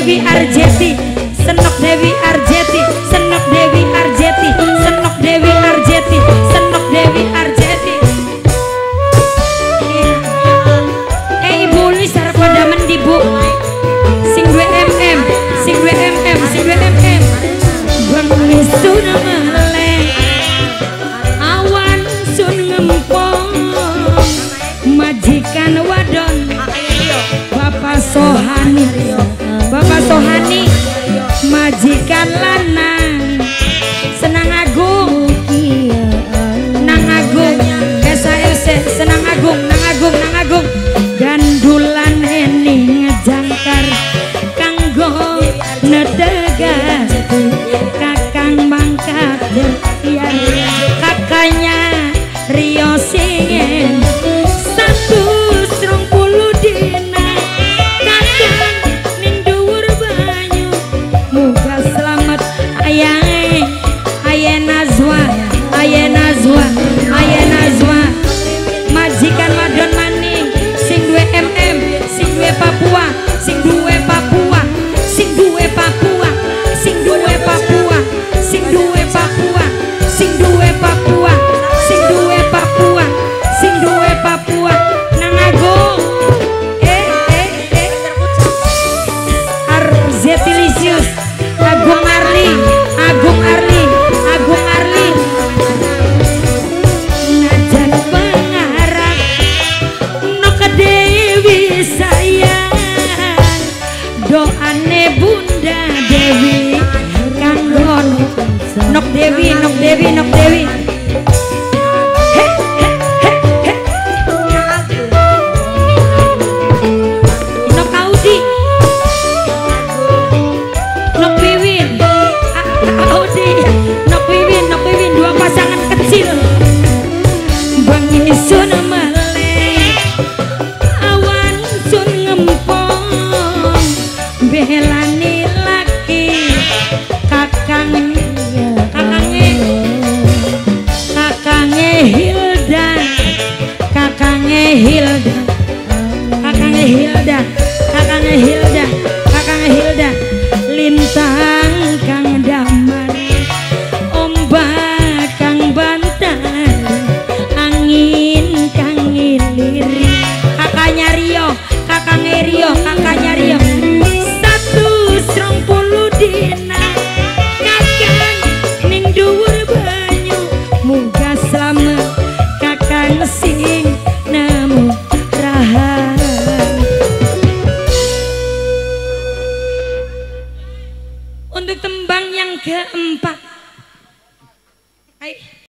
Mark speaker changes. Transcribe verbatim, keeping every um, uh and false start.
Speaker 1: Dewi Arjeti, Senok Dewi Arjeti, Senok Dewi Arjeti, Senok Dewi Arjeti, Senok Dewi Arjeti. Eh ibu ini sarap pada mendi bu. Sing dua mm, sing dua mm, sing dua mm. Bang sun meleng, awan sun ngempong, majikan wadon, Bapak Sohani, Bapak Sohani, majikan lanang, senang agung, nang agung, S A L C, senang agung, nang agung, nang agung, gandulan ini ngejangkar, kanggo netegas, kakang mangkat, ya, kakaknya Rio singin, satu serong puluh dina, kakang ning dhuwur banyu, muga selamat ayah, ayah Nazwa, ayah Nazwa, ayah Nazwa, majikan wadon maning, sing duwe mm, sing duwe Papua, sing duwe Papua, sing duwe Papua, sing duwe Papua, sing duwe Papua, sing duwe Papua, sing duwe Papua, sing duwe Papua, nang agung, eh eh eh, Arzetilisius, Agung Arli, Agung Arli, Agung Arli, najan pengarap, nok Dewi sayang, doane Bunda Dewi, kanggon, nok Dewi, nok Dewi, nok Dewi. He, he, he, he. Nok Audi, nok Wiwin, A- Audi, nok Wiwin, nok Wiwin, dua pasangan kecil. Bang Isun meleng, awan sun ngempong, belani laki, kakang, kakange, kakange Hilda, kakange Hilda, kakange Hilda, kakange Hilda, kakange Hilda, lintang kang damar, ombak kang bantar, angin kang ngiliri, kakaknya Rio, kakaknya Rio, kakaknya Rio, satu serong puluh dina, kakang ning dhuwur banyu, muga selamat kakang sing nemu rahan. Untuk tembang yang keempat, hai.